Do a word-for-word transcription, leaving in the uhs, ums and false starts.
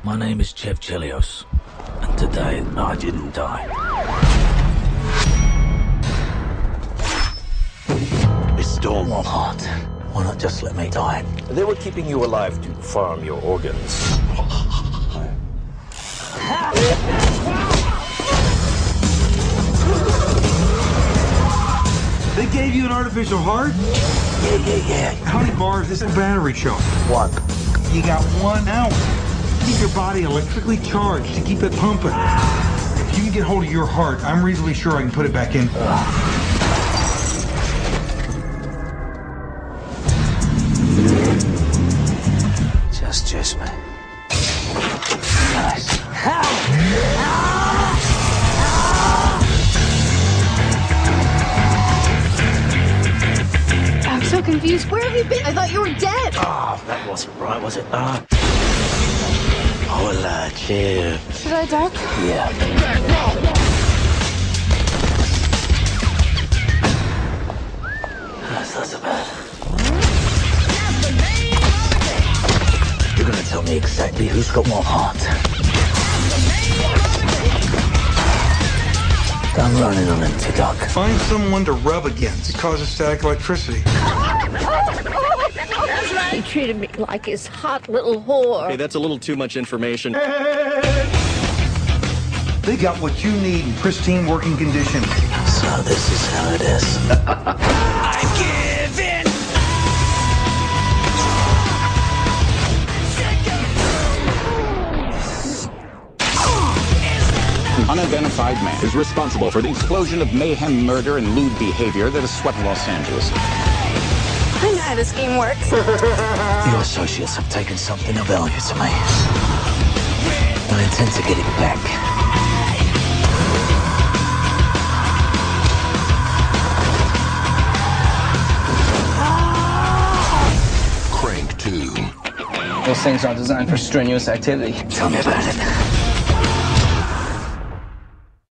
My name is Chev Chelios, and today I didn't die. Restore my heart. Why not just let me die? They were keeping you alive to farm your organs. They gave you an artificial heart? Yeah, yeah, yeah. How many bars is the battery show? One. You got one hour. Keep your body electrically charged to keep it pumping. If you can get hold of your heart, I'm reasonably sure I can put it back in. Just juice me. Nice. I'm so confused. Where have you been? I thought you were dead. Oh, that wasn't right, was it? Ah. Hola, Chev. Should I duck? Yeah. That's not so bad. You're gonna tell me exactly who's got more heart. I'm running on empty, Doc. Find someone to rub against. It causes static electricity. He treated me like his hot little whore. Hey, that's a little too much information. They got what you need in pristine working condition. So this is how it is. I'm giving. An unidentified man is responsible for the explosion of mayhem, murder, and lewd behavior that has swept Los Angeles. I know how this game works. Your associates have taken something of value to me. I intend to get it back. Crank two. Those things aren't designed for strenuous activity. Tell me about it.